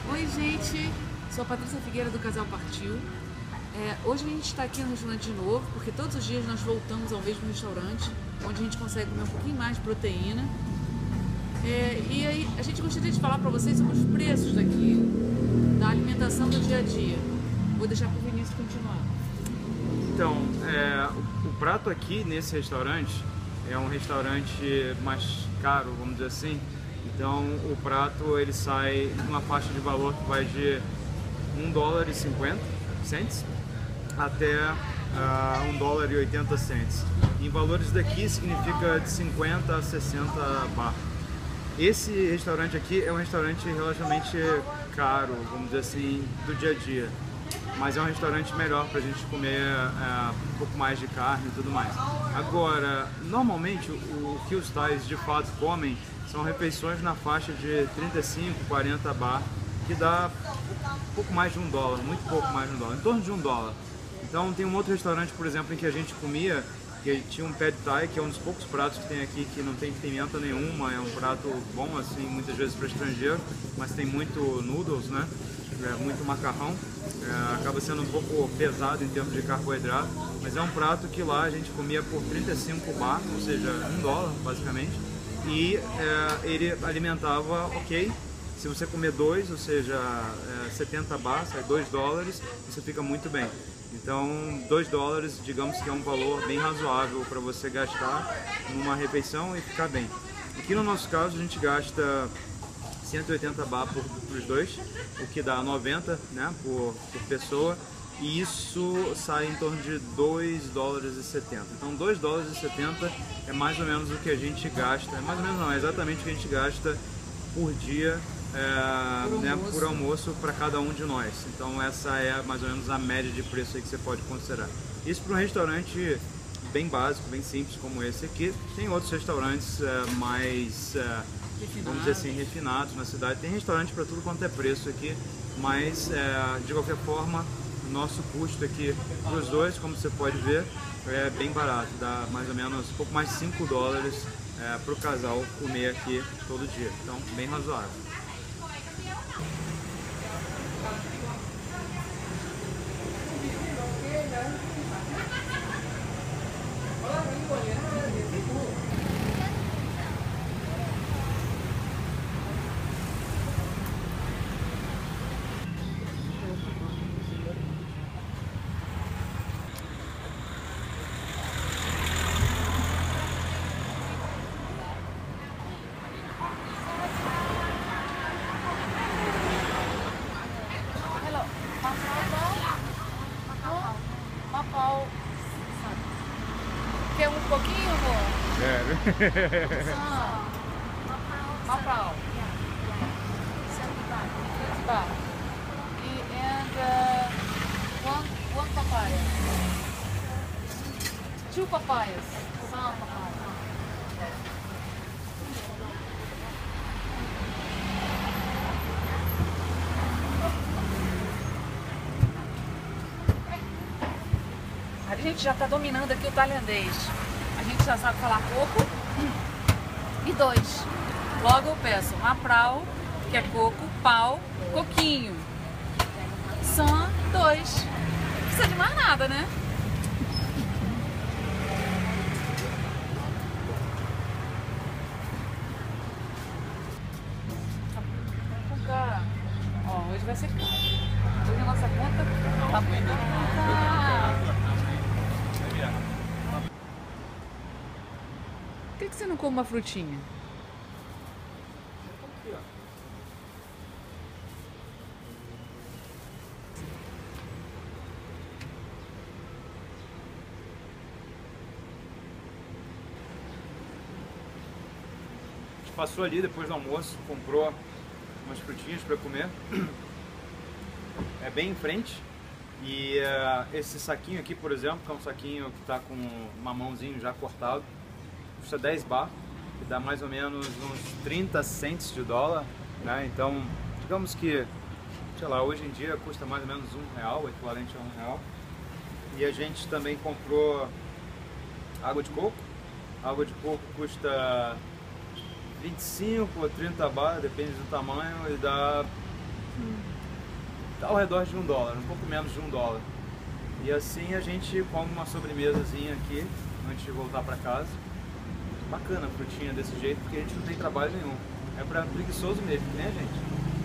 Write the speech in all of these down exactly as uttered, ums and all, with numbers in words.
Oi gente, sou a Patrícia Figueira do Casal Partiu. É, hoje a gente está aqui no restaurante de novo, porque todos os dias nós voltamos ao mesmo restaurante, onde a gente consegue comer um pouquinho mais de proteína. É, e aí a gente gostaria de falar para vocês sobre os preços daqui, da alimentação do dia a dia. Vou deixar para o Vinícius continuar. Então, é, o, o prato aqui nesse restaurante é um restaurante mais caro, vamos dizer assim. Então o prato ele sai numa faixa de valor que vai de um dólar e cinquenta cents até uh, um dólar e oitenta cents. Em valores daqui significa de cinquenta a sessenta bar. Esse restaurante aqui é um restaurante relativamente caro, vamos dizer assim, do dia a dia. Mas é um restaurante melhor para a gente comer é, um pouco mais de carne e tudo mais. Agora, normalmente o que os thais de fato comem são refeições na faixa de trinta e cinco, quarenta bar, que dá um pouco mais de um dólar, muito pouco mais de um dólar, em torno de um dólar. Então tem um outro restaurante, por exemplo, em que a gente comia, que tinha um pad thai, que é um dos poucos pratos que tem aqui que não tem pimenta nenhuma, é um prato bom assim, muitas vezes para estrangeiro, mas tem muito noodles, né? É, muito macarrão, é, acaba sendo um pouco pesado em termos de carboidrato, mas é um prato que lá a gente comia por trinta e cinco bar, ou seja, um dólar basicamente, e é, ele alimentava ok. Se você comer dois, ou seja, é, setenta bar, sai dois dólares, você fica muito bem. Então, dois dólares, digamos que é um valor bem razoável para você gastar numa refeição e ficar bem. Aqui no nosso caso, a gente gasta cento e oitenta bar por, por os dois, o que dá noventa, né, por, por pessoa, e isso sai em torno de dois dólares e setenta. Então dois dólares e setenta é mais ou menos o que a gente gasta, é mais ou menos não, é exatamente o que a gente gasta por dia, é, por, né, almoço. por almoço para cada um de nós. Então essa é mais ou menos a média de preço aí que você pode considerar. Isso para um restaurante bem básico, bem simples como esse aqui. Tem outros restaurantes é, mais... É, vamos dizer assim, refinados na cidade. Tem restaurante para tudo quanto é preço aqui, mas é, de qualquer forma, o nosso custo aqui para os dois, como você pode ver, é bem barato. Dá mais ou menos um pouco mais de cinco dólares é, para o casal comer aqui todo dia. Então, bem razoável. Quer um pouquinho, amor? Quero. Mapau. Tá. And uh, one, one papaya. Two papayas. Some papaya. A gente já está dominando aqui o tailandês. A gente já sabe falar coco e dois. Logo eu peço maprau, que é coco, pau, coquinho. São dois. Não precisa de mais nada, né? Ó, hoje vai ser caro. Hoje a nossa conta tá muito. Por que, que você não come uma frutinha? A gente passou ali depois do almoço, comprou umas frutinhas para comer. É bem em frente. E uh, esse saquinho aqui, por exemplo, que é um saquinho que está com um mamãozinho já cortado, custa dez bar, que dá mais ou menos uns trinta cents de dólar, né? Então, digamos que, sei lá, hoje em dia custa mais ou menos um real, o equivalente a um real. E a gente também comprou água de coco. A água de coco custa vinte e cinco ou trinta bar, depende do tamanho, e dá Tá ao redor de um dólar, um pouco menos de um dólar. E assim a gente come uma sobremesazinha aqui antes de voltar para casa. Bacana a frutinha desse jeito, porque a gente não tem trabalho nenhum. É para preguiçoso mesmo, que nem a gente.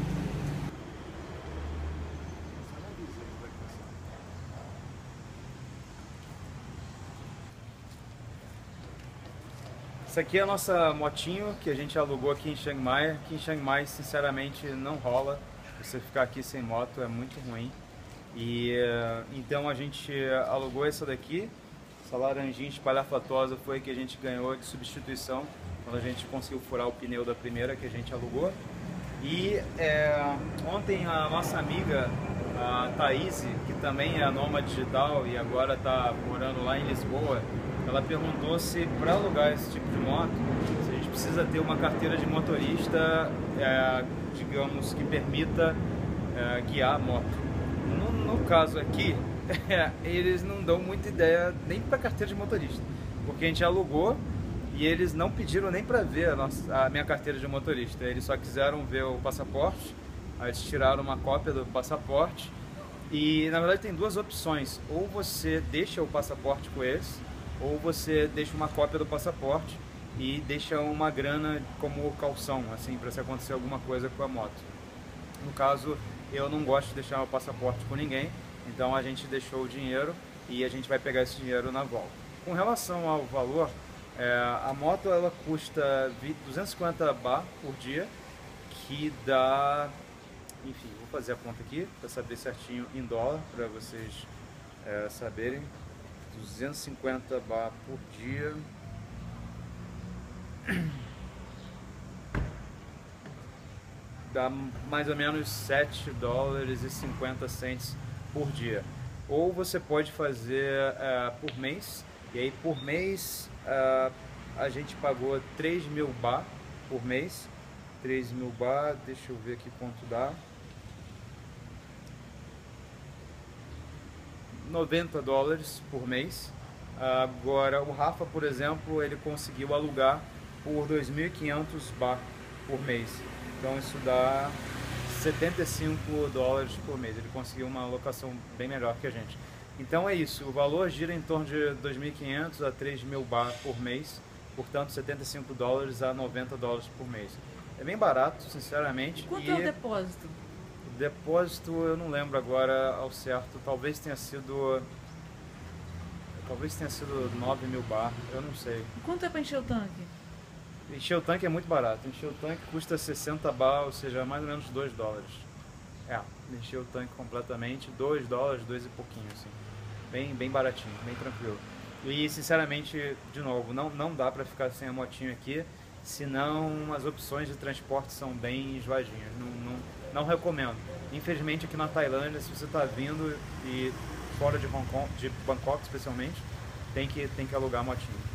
Essa aqui é a nossa motinho que a gente alugou aqui em Chiang Mai. Aqui em Chiang Mai, sinceramente, não rola. Você ficar aqui sem moto é muito ruim. E então a gente alugou essa daqui. Essa laranjinha espalhafatosa foi a que a gente ganhou de substituição quando a gente conseguiu furar o pneu da primeira que a gente alugou. E é, ontem a nossa amiga, a Thaís, que também é nômade digital e agora está morando lá em Lisboa, ela perguntou se para alugar esse tipo de moto, se a gente precisa ter uma carteira de motorista, é, digamos, que permita é, guiar a moto. No, no caso aqui, é, eles não dão muita ideia nem para carteira de motorista, porque a gente alugou e eles não pediram nem para ver a, nossa, a minha carteira de motorista, eles só quiseram ver o passaporte, aí eles tiraram uma cópia do passaporte e na verdade tem duas opções, ou você deixa o passaporte com eles, ou você deixa uma cópia do passaporte e deixa uma grana como calção, assim, para se acontecer alguma coisa com a moto. No caso, eu não gosto de deixar o passaporte com ninguém, então a gente deixou o dinheiro e a gente vai pegar esse dinheiro na volta. Com relação ao valor, é, a moto ela custa duzentos e cinquenta baht por dia, que dá, enfim, vou fazer a conta aqui para saber certinho em dólar, para vocês é, saberem. duzentos e cinquenta baht por dia. Dá mais ou menos sete dólares e cinquenta cents por dia. Ou você pode fazer uh, por mês, e aí por mês uh, a gente pagou três mil baht por mês. três mil baht, deixa eu ver aqui quanto dá. noventa dólares por mês. Agora o Rafa, por exemplo, ele conseguiu alugar por dois mil e quinhentos baht por mês. Então isso dá setenta e cinco dólares por mês. Ele conseguiu uma alocação bem melhor que a gente. Então é isso, o valor gira em torno de dois mil e quinhentos a três mil baht por mês. Portanto, setenta e cinco dólares a noventa dólares por mês. É bem barato, sinceramente. Quanto e... é o depósito? Depósito eu não lembro agora ao certo, talvez tenha sido talvez tenha sido nove mil baht, eu não sei. Quanto é para encher o tanque? Encher o tanque é muito barato, encher o tanque custa sessenta baht, ou seja, mais ou menos dois dólares. É, encher o tanque completamente, dois dólares, dois e pouquinho, assim. Bem, bem baratinho, bem tranquilo. E sinceramente, de novo, não, não dá para ficar sem a motinha aqui, senão as opções de transporte são bem esvadias. Não, não, não recomendo. Infelizmente aqui na Tailândia, se você está vindo e fora de Hong Kong, de Bangkok especialmente, tem que, tem que alugar a motinha.